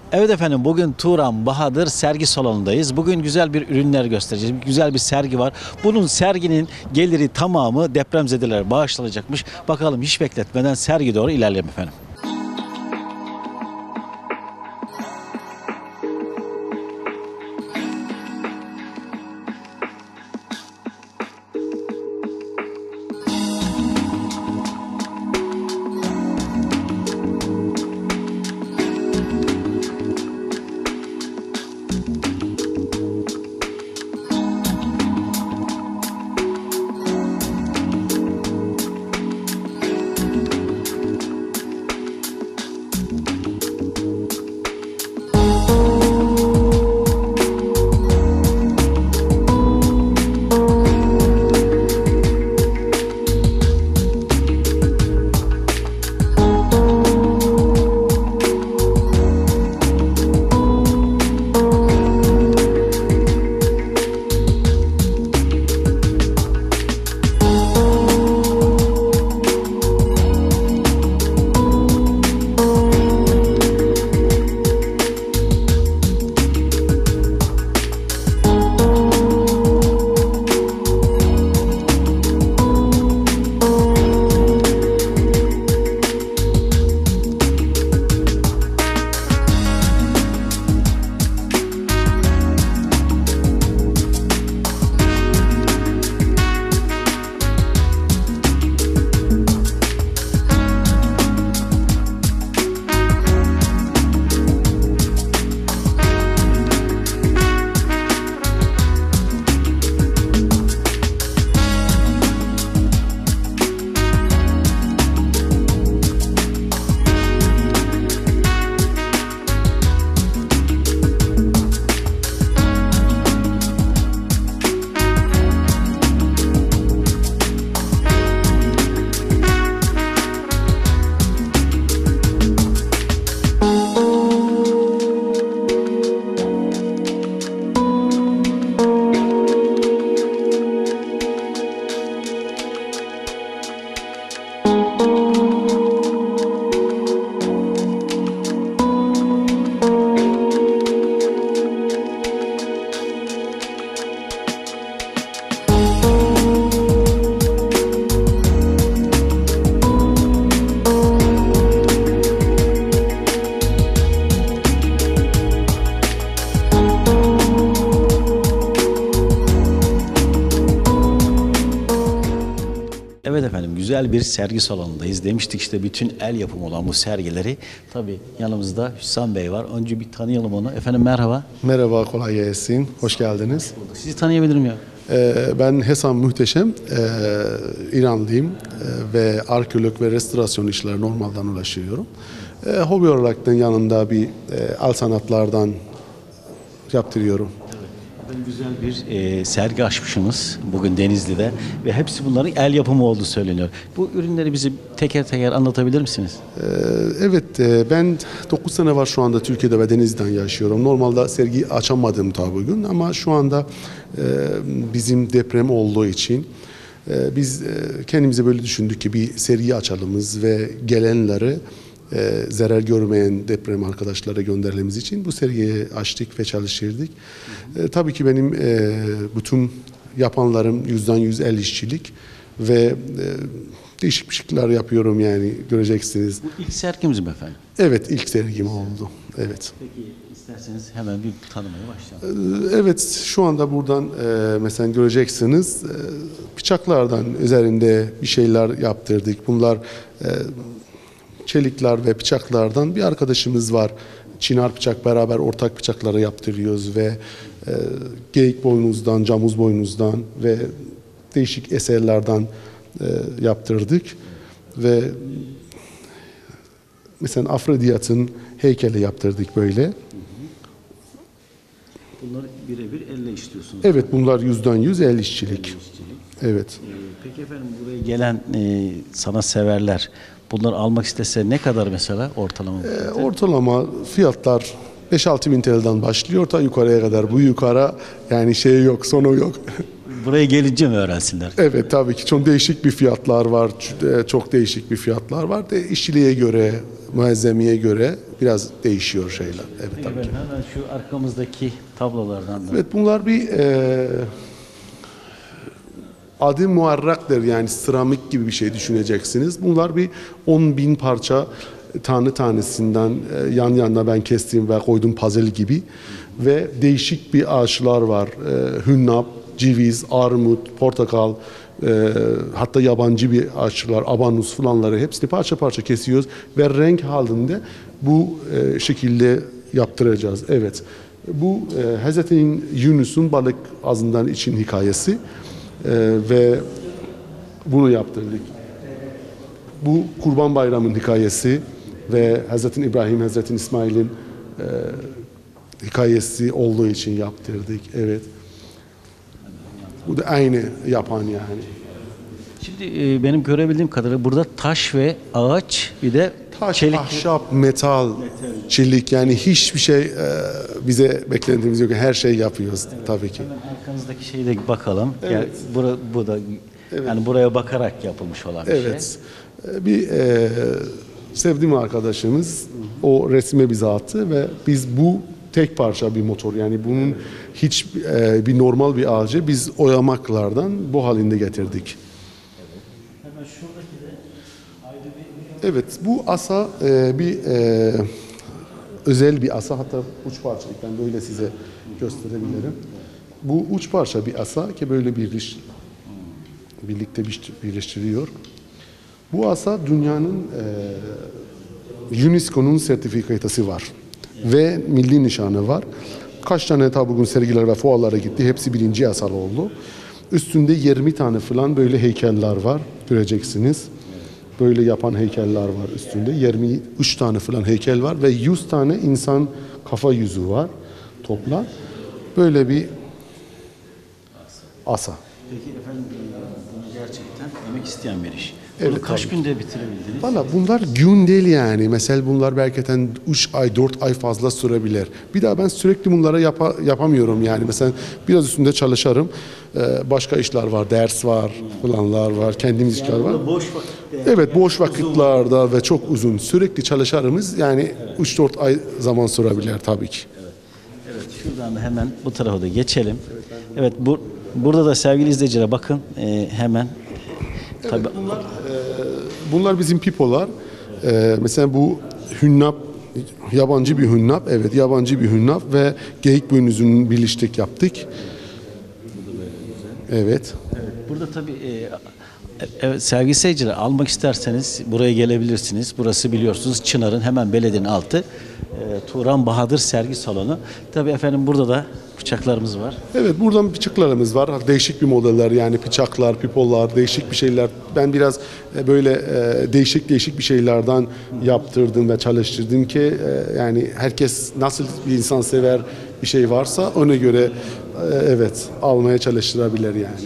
Evet efendim, bugün Turan Bahadır sergi salonundayız. Bugün güzel bir ürünler göstereceğiz. Güzel bir sergi var. Bunun serginin geliri tamamı depremzedelere bağışlanacakmış. Bakalım hiç bekletmeden sergi doğru ilerleyelim efendim. Evet efendim, güzel bir sergi salonundayız. Demiştik işte bütün el yapımı olan bu sergileri. Tabii yanımızda Hüsam Bey var. Önce bir tanıyalım onu. Efendim merhaba. Merhaba, kolay gelsin. Hoş geldiniz. Sizi tanıyabilirim ya. Ben Hesam Muhteşem, İranlıyım ve arkeolog ve restorasyon işleri normalden ulaşıyorum. Hobi olarak da yanında bir el sanatlardan yaptırıyorum. Güzel bir sergi açmışsınız bugün Denizli'de ve hepsi bunların el yapımı olduğu söyleniyor. Bu ürünleri bize teker teker anlatabilir misiniz? Evet, ben 9 sene var şu anda Türkiye'de ve Denizli'den yaşıyorum. Normalde sergi açamadım tabi bugün ama şu anda bizim deprem olduğu için biz kendimize böyle düşündük ki bir sergi açalımız ve gelenleri zarar görmeyen deprem arkadaşlara göndermemiz için bu sergiyi açtık ve çalıştırdık. Tabii ki benim bütün yapanlarım %100 el işçilik ve değişik bir şeyler yapıyorum yani göreceksiniz. Bu ilk sergimiz mi efendim? Evet, ilk sergim oldu. Evet. Peki isterseniz hemen bir tanımaya başlayalım. Evet, şu anda buradan mesela göreceksiniz bıçaklardan üzerinde bir şeyler yaptırdık. Bunlar çelikler ve bıçaklardan bir arkadaşımız var. Çınar bıçak beraber ortak bıçakları yaptırıyoruz ve geyik boynuzdan, camuz boynuzdan ve değişik eserlerden yaptırdık. Ve mesela Afrodiyat'ın heykeli yaptırdık böyle. Bunları birebir elle işliyorsunuz. Evet, bunlar %100 el işçilik. Evet. Peki efendim, buraya gelen sanatseverler bunları almak istese ne kadar mesela ortalama? Ortalama fiyatlar 5-6 bin TL'den başlıyor ta yukarıya kadar. Bu yukarı yani şey yok, sonu yok. Buraya gelince mi öğrensinler? Evet, tabii ki çok değişik bir fiyatlar var. Çok değişik bir fiyatlar var. İşçiliğe göre, malzemeye göre biraz değişiyor şeyler. Evet, Peki tabii ki. efendim, hemen şu arkamızdaki tablolardan da. Evet, bunlar bir adı muarrakdır, yani seramik gibi bir şey düşüneceksiniz. Bunlar bir 10.000 parça tanesinden yan yana ben kestim ve koydum puzzle gibi. Ve değişik bir ağaçlar var. Hünnap, ceviz, armut, portakal, hatta yabancı bir ağaçlar, abanus falanları hepsini parça parça kesiyoruz ve renk halinde bu şekilde yaptıracağız. Evet. Bu Hazreti Yunus'un balık ağzından için hikayesi ve bunu yaptırdık. Bu Kurban Bayramı'nın hikayesi ve Hazreti İbrahim, Hazreti İsmail'in hikayesi olduğu için yaptırdık. Evet. Bu da aynı yapan yani. Şimdi benim görebildiğim kadarıyla burada taş ve ağaç, bir de Taş, çelik. ahşap, metal, çelik, yani hiçbir şey bize beklentimiz yok. Her şey yapıyoruz tabii ki. Hemen arkanızdaki şeye de bakalım. Evet. Yani bu da yani buraya bakarak yapılmış olan bir şey. Evet. Bir sevdiğim arkadaşımız o resme bize attı ve biz bu tek parça bir motor, yani bunun hiç bir normal bir ağacı biz oyamaklardan bu halinde getirdik. Hemen şuradaki de ayrı bir... Evet, bu asa bir özel bir asa, hatta uç parçalık, ben böyle size gösterebilirim. Bu uç parça bir asa ki böyle birlikte birleştiriyor. Bu asa dünyanın UNESCO'nun sertifikası var ve milli nişanı var. Kaç tane tabi bugün sergiler ve fuarlara gitti, hepsi birinci asal oldu. Üstünde 20 tane falan böyle heykeller var, göreceksiniz. Böyle yapan heykeller var üstünde. 23 tane falan heykel var ve 100 tane insan kafa yüzü var toplam. Böyle bir asa. Peki efendim, bunu gerçekten emek isteyen bir iş. Bunu Evet, kaç tabii. günde bitirebildiniz? Valla bunlar gün değil yani. Mesela bunlar belki 3 ay, 4 ay fazla sürebilir. Bir daha ben sürekli bunlara yapamıyorum yani. Mesela biraz üstünde çalışırım. Başka işler var, ders var, falanlar var, kendimiz işler var. Boş vakitte. Evet, boş vakitlerde ve çok uzun. Sürekli çalışırımız yani 3-4 ay zaman sürebilir tabii ki. Evet, şuradan da hemen bu tarafa da geçelim. Evet, burada da sevgili izleyicilere bakın hemen. Tabii. Bunlar bizim pipolar. Mesela bu hünnap, yabancı bir hünnap. Evet, yabancı bir hünnap ve geyik boynuzunun birleştik yaptık. Evet. Burada tabii evet, sevgili seyirciler, almak isterseniz buraya gelebilirsiniz. Burası biliyorsunuz Çınar'ın hemen belediyenin altı. Turan Bahadır Sergi Salonu. Tabii efendim, burada da bıçaklarımız var. Evet, buradan bıçaklarımız var. Değişik bir modeller, yani bıçaklar, pipolar, değişik bir şeyler. Ben biraz böyle değişik bir şeylerden yaptırdım ve çalıştırdım ki yani herkes nasıl bir insan sever bir şey varsa ona göre evet almaya çalıştırabilir yani.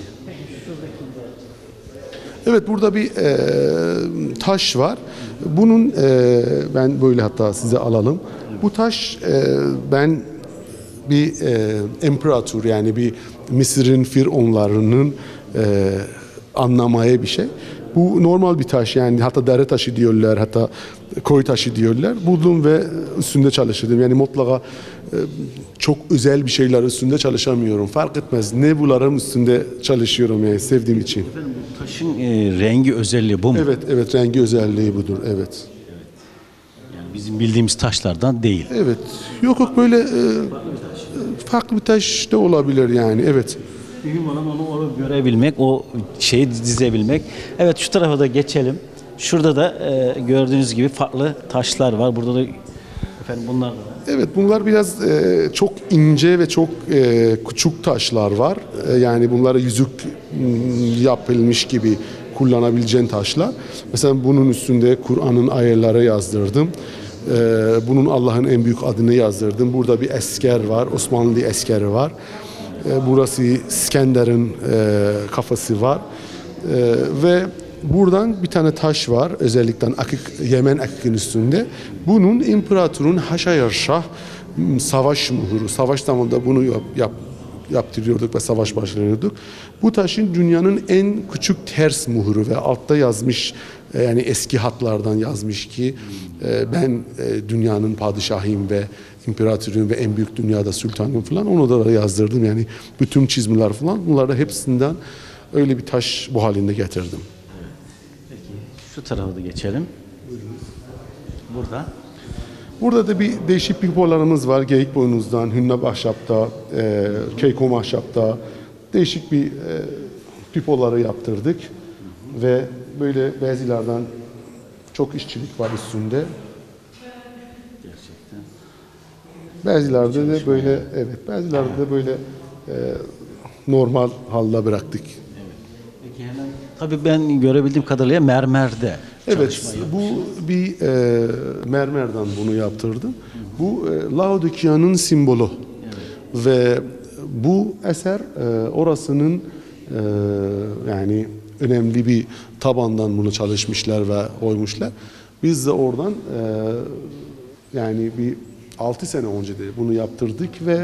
Evet, burada bir taş var. Bunun ben böyle hatta size alalım. Bu taş ben bir imparator, yani bir Mısır'ın firavunlarının anlamaya bir şey. Bu normal bir taş, yani hatta dere taşı diyorlar, hatta koy taşı diyorlar. Buldum ve üstünde çalıştırdım. Yani mutlaka çok özel bir şeyler üstünde çalışamıyorum. Fark etmez. Ne bularım üstünde çalışıyorum yani sevdiğim için. Efendim, bu taşın rengi özelliği bu mu? Evet, rengi özelliği budur. Evet. Yani bizim bildiğimiz taşlardan değil. Evet. Yok böyle farklı bir taş da olabilir yani. Evet. Mühim olan onu görebilmek, o şeyi dizebilmek. Evet, şu tarafa da geçelim. Şurada da gördüğünüz gibi farklı taşlar var. Burada da efendim bunlar da var. Evet, bunlar biraz çok ince ve çok küçük taşlar var. Yani bunlara yüzük yapılmış gibi kullanabileceğin taşlar. Mesela bunun üstünde Kur'an'ın ayetleri yazdırdım. Bunun Allah'ın en büyük adını yazdırdım. Burada bir esker var, Osmanlı eskeri var. Burası İskender'in kafası var. Ve buradan bir tane taş var, özellikle Yemen akıkın üstünde. Bunun imparatorun Haşayarşah savaş muhuru, savaş zamanında bunu yaptırıyorduk ve savaş başlarıyorduk. Bu taşın dünyanın en küçük ters muhuru ve altta yazmış, yani eski hatlardan yazmış ki ben dünyanın padişahıyım ve imparatoruyum ve en büyük dünyada sultanım falan, onu da yazdırdım. Yani bütün çizimler falan, bunları hepsinden öyle bir taş bu halinde getirdim. Peki şu tarafa da geçelim. Burada. Burada da bir değişik pipolarımız var. Geyik boynuzdan, hünnap ahşapta, keykom ahşapta değişik bir pipoları yaptırdık. Ve böyle bazılardan çok işçilik var üstünde. Gerçekten. Bazılarda da böyle, evet, bazılarda da böyle normal halde bıraktık. Peki hemen. Tabii ben görebildiğim kadarıyla mermerde Evet, bu bir mermerden bunu yaptırdım. Bu Laodikya'nın simbolü. Ve bu eser orasının yani önemli bir tabandan bunu çalışmışlar ve koymuşlar. Biz de oradan yani bir 6 sene önce de bunu yaptırdık ve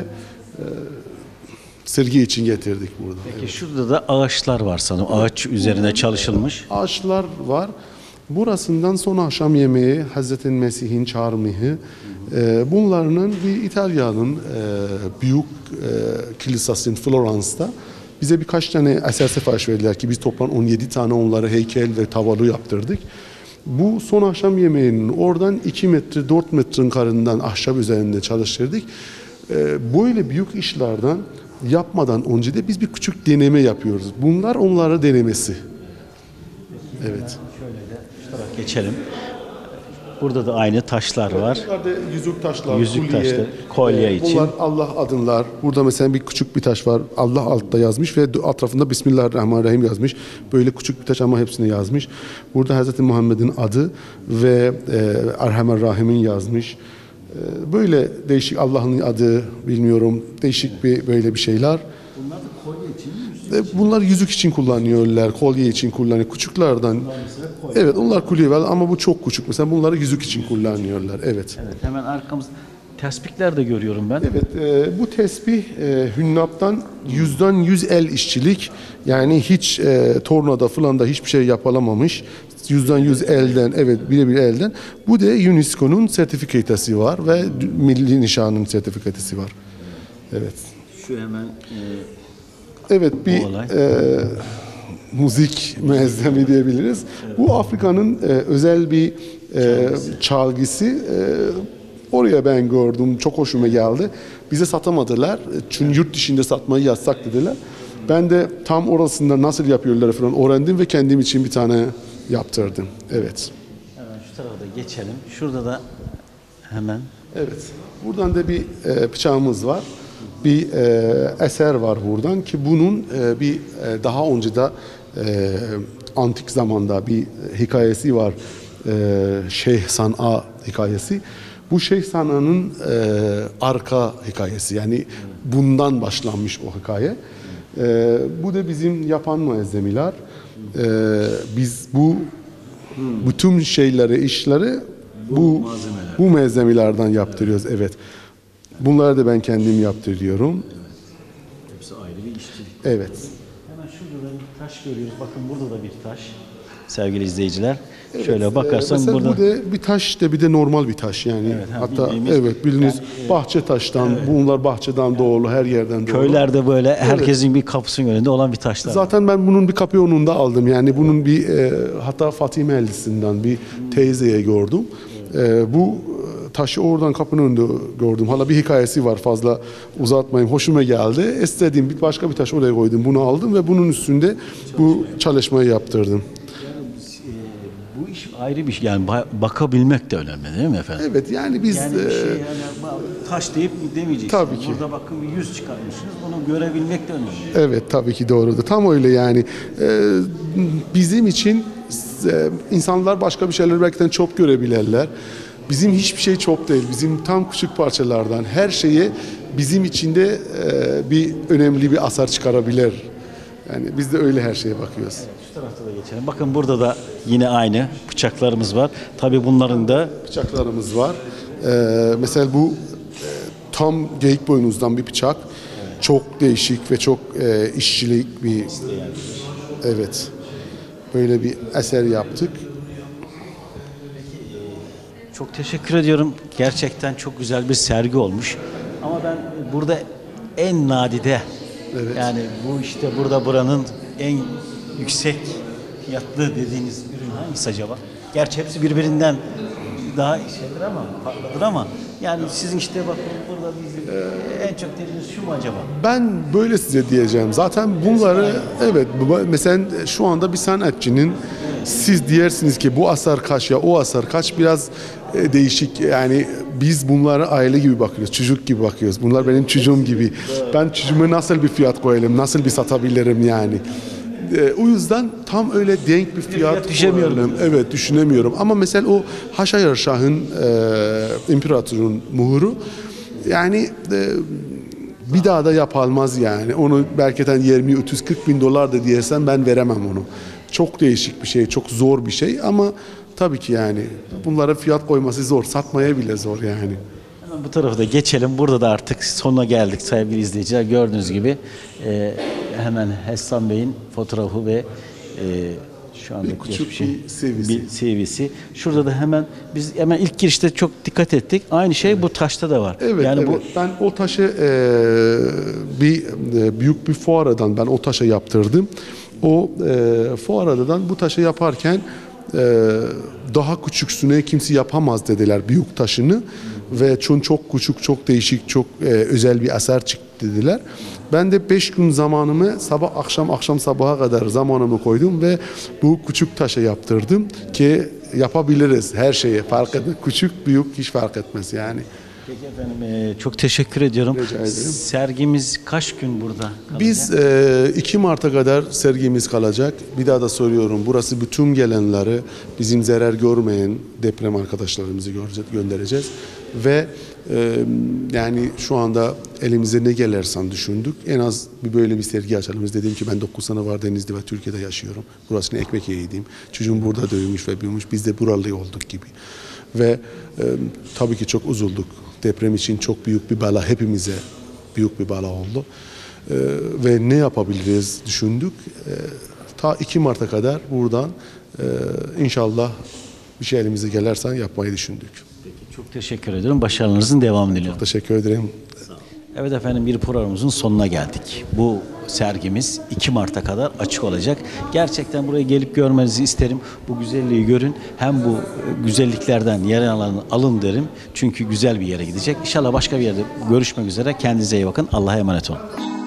sergi için getirdik burada. Peki Evet. şurada da ağaçlar var sanırım. Ağaç üzerine çalışılmış. Ağaçlar var. Burasından son akşam yemeği, Hazreti Mesih'in çarmıhı, bunların bir İtalya'nın büyük kilisasının Florance'da bize birkaç tane eser sipariş verdiler ki biz toplam 17 tane onlara heykel ve tavalı yaptırdık. Bu son akşam yemeğinin oradan 2 metre 4 metrenin karından ahşap üzerinde çalıştırdık. Böyle büyük işlerden yapmadan önce de biz bir küçük deneme yapıyoruz. Bunlar onlara denemesi. Evet. Şöyle de şu tarafa geçelim. Burada da aynı taşlar var. Bunlar da yüzük taşlar, Yüzük kolye, taşları, kolye için. Bunlar Allah adınlar. Burada mesela bir küçük bir taş var. Allah altta yazmış ve etrafında Bismillahirrahmanirrahim yazmış. Böyle küçük bir taş ama hepsini yazmış. Burada Hz. Muhammed'in adı ve Erhamer-Rahim'in yazmış. Böyle değişik Allah'ın adı, bilmiyorum, değişik bir böyle bir şeyler. Bunlar da kolye için mi? Bunlar yüzük için kullanıyorlar, kolye için kullanıyor. Küçüklerden. Evet, onlar kolye var ama bu çok küçük. Mesela bunları yüzük için kullanıyorlar. Evet. Evet, hemen arkamızda tespihler de görüyorum ben. Evet, bu tesbih hünnaptan yüzden 100 el işçilik. Yani hiç tornada falan da hiçbir şey yapılamamış. Yüzden 100 elden, evet, birebir elden. Bu da UNESCO'nun sertifikatesi var ve milli nişanın sertifikatesi var. Evet. Şu hemen Evet, bir olay. Müzik malzeme diyebiliriz. Evet. Bu Afrika'nın özel bir çalgısı. Oraya ben gördüm, çok hoşuma geldi. Bize satamadılar, çünkü yurt dışında satmayı yasak dediler. Ben de tam orasında nasıl yapıyorlar falan öğrendim ve kendim için bir tane yaptırdım. Evet. Hemen şu tarafa da geçelim. Şurada da hemen. Evet. Buradan da bir bıçağımız var. Bir eser var buradan ki bunun bir daha önce de antik zamanda bir hikayesi var. Şeyh San'a hikayesi. Bu Şeyh San'a'nın arka hikayesi. Yani bundan başlanmış o hikaye. Bu da bizim yapan malzemeler. Biz bu bütün şeyleri, işleri bu malzemelerden yaptırıyoruz. Evet. Bunları da ben kendim yaptırıyorum. Hepsi ayrı bir işçilik. Evet. Hemen şurada da bir taş görüyoruz. Bakın burada da bir taş. Sevgili izleyiciler. Şöyle bakarsan mesela burada. bu da bir taş da bir de normal bir taş yani. Evet, hatta bildiğimiz- bildiğiniz yani, bahçe taştan, bunlar bahçeden doğulu, her yerden doğulu. Köylerde böyle herkesin bir kapısının önünde olan bir taşlar. Zaten ben bunun bir kapı önünde aldım. Yani bunun bir hatta Fatime Ellisi'nden bir teyzeye gördüm. Bu taşı oradan kapının önünde gördüm. Hala bir hikayesi var, fazla uzatmayayım. Hoşuma geldi. İstediğim bir başka bir taş oraya koydum. Bunu aldım ve bunun üstünde bu çalışmayı yaptırdım. Bu iş ayrı bir şey. Yani bakabilmek de önemli değil mi efendim? Evet, yani biz Yani bir şey yani taş deyip demeyeceksiniz. Tabii ki. Burada bakın bir yüz çıkarmışsınız. Onu görebilmek de önemli. evet, tabii ki doğrudur. Tam öyle yani. Bizim için insanlar başka bir şeyler belki de çok görebilirler. Bizim hiçbir şey çok değil. Bizim tam küçük parçalardan her şeye bizim içinde bir önemli bir asar çıkarabilir. Yani biz de öyle her şeye bakıyoruz. Şu tarafta da geçelim. Bakın burada da yine aynı bıçaklarımız var. Tabii bunların da Bıçaklarımız var. Mesela bu tam geyik boynuzdan bir bıçak. çok değişik ve çok işçilik bir, evet, böyle bir eser yaptık. Çok teşekkür ediyorum. Gerçekten çok güzel bir sergi olmuş. Ama ben burada en nadide, Evet. yani bu işte burada buranın en yüksek fiyatlı dediğiniz ürün hangisi acaba? Gerçi hepsi birbirinden daha şeydir ama farklıdır ama yani sizin işte bakın burada bizim en çok dediğiniz şu mu acaba? Ben böyle size diyeceğim. Zaten bunları, evet, mesela şu anda bir sanatçının, siz diyersiniz ki bu asar kaç ya o asar kaç, biraz değişik. Yani biz bunlara aile gibi bakıyoruz, çocuk gibi bakıyoruz. Bunlar benim çocuğum gibi. Ben çocuğuma nasıl bir fiyat koyalım, nasıl bir satabilirim yani. O yüzden tam öyle denk bir fiyat düşemiyorum. koyalım. Evet, düşünemiyorum. Ama mesela o Haşayarşah'ın imparatorun muhuru, yani bir daha da yapılmaz yani. Onu belki 20-30-40 bin dolar da diyesem ben veremem onu. Çok değişik bir şey, çok zor bir şey ama tabii ki yani bunlara fiyat koyması zor, satmaya bile zor yani. Hemen bu tarafa da geçelim. Burada da artık sonuna geldik sevgili izleyiciler. Gördüğünüz gibi hemen Hessan Bey'in fotoğrafı ve şu anda küçük geçmişi, bir CV'si. bir CV'si. Şurada da biz hemen ilk girişte çok dikkat ettik. Aynı şey bu taşta da var. Evet, yani evet. Ben o taşı büyük bir fuaradan ben o taşı yaptırdım. O fuaradan bu taşı yaparken daha küçüksüne kimse yapamaz dediler büyük taşını ve çok küçük, çok değişik, çok özel bir eser çıktı dediler. Ben de 5 gün zamanımı sabah akşam sabaha kadar zamanımı koydum ve bu küçük taşı yaptırdım ki yapabiliriz her şeye, fark etmez. Küçük büyük hiç fark etmez yani. Peki efendim, çok teşekkür ediyorum. Rica ederim. Sergimiz kaç gün burada kalacak? Biz 2 Mart'a kadar sergimiz kalacak. Bir daha da söylüyorum, burası bütün gelenleri bizim zarar görmeyen deprem arkadaşlarımızı göndereceğiz. Ve yani şu anda elimize ne gelirsen düşündük. En az böyle bir sergi açalım. Biz dedim ki ben 9 sene var Denizli ve Türkiye'de yaşıyorum. Burasını ekmek yiyeydim. Çocuğum burada doğmuş ve büyümüş. Biz de buralı olduk gibi. Ve tabii ki çok üzüldük. Deprem için çok büyük bir bela, hepimize büyük bir bela oldu. Ve ne yapabiliriz düşündük. Ta 2 Mart'a kadar buradan inşallah bir şey elimize gelirse yapmayı düşündük. Peki, çok teşekkür ediyorum. Başarılarınızın devamını diliyorum. Teşekkür ederim. Evet efendim, bir programımızın sonuna geldik. Bu sergimiz 2 Mart'a kadar açık olacak. Gerçekten buraya gelip görmenizi isterim. Bu güzelliği görün. Hem bu güzelliklerden yer alın derim. Çünkü güzel bir yere gidecek. İnşallah başka bir yerde görüşmek üzere. Kendinize iyi bakın. Allah'a emanet olun.